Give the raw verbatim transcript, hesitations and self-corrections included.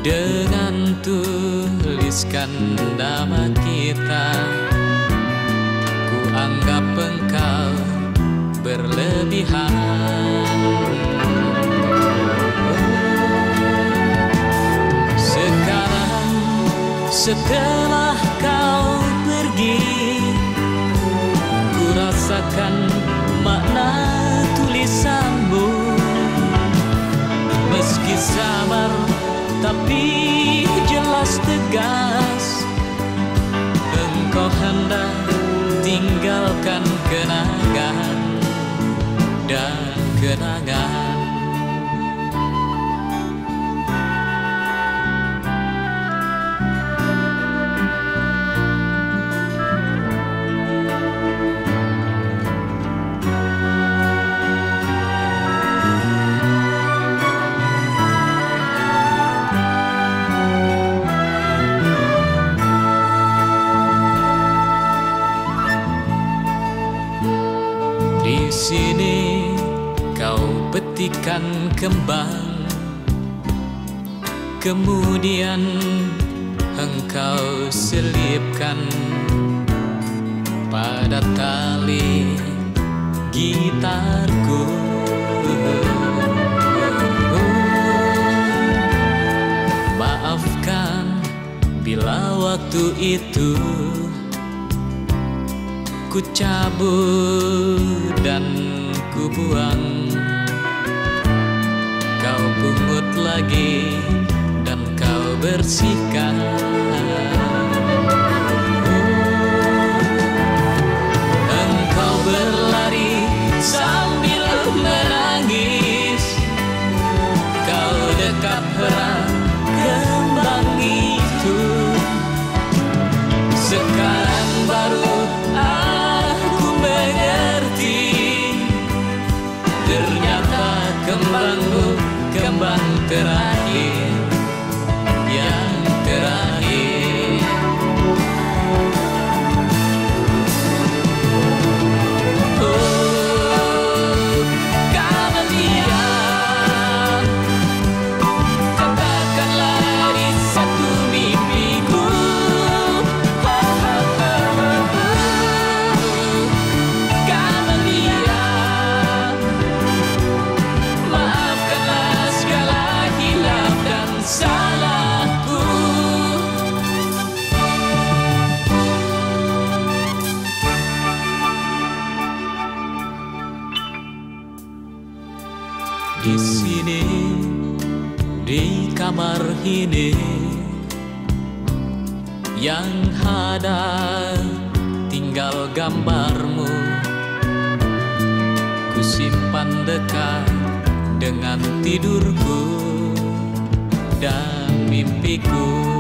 dengan tuliskan nama kita. Ku anggap engkau berlebihan. Sekarang setelah kau pergi, ku rasakan makna tulisanmu. Meski samar tapi jelas tegas, engkau hendak tinggalkan kenangan dan kenangan. Di sini kau petikan kembang, kemudian engkau selipkan pada tali gitarku. Maafkan bila waktu itu ku cabut dan ku buang. Kau pungut lagi dan kau bersihkan. Engkau berlari sambil menangis, kau dekat erat kembang itu. Sekarang baru kembangmu, kembang terakhir, yang terakhir. Oh, Camelia, katakanlah di satu mimpiku. Oh, oh, oh, oh, oh. Camelia, salahku. Di sini, di kamar ini, yang ada tinggal gambarmu. Ku simpan dekat dengan tidurku dan mimpiku.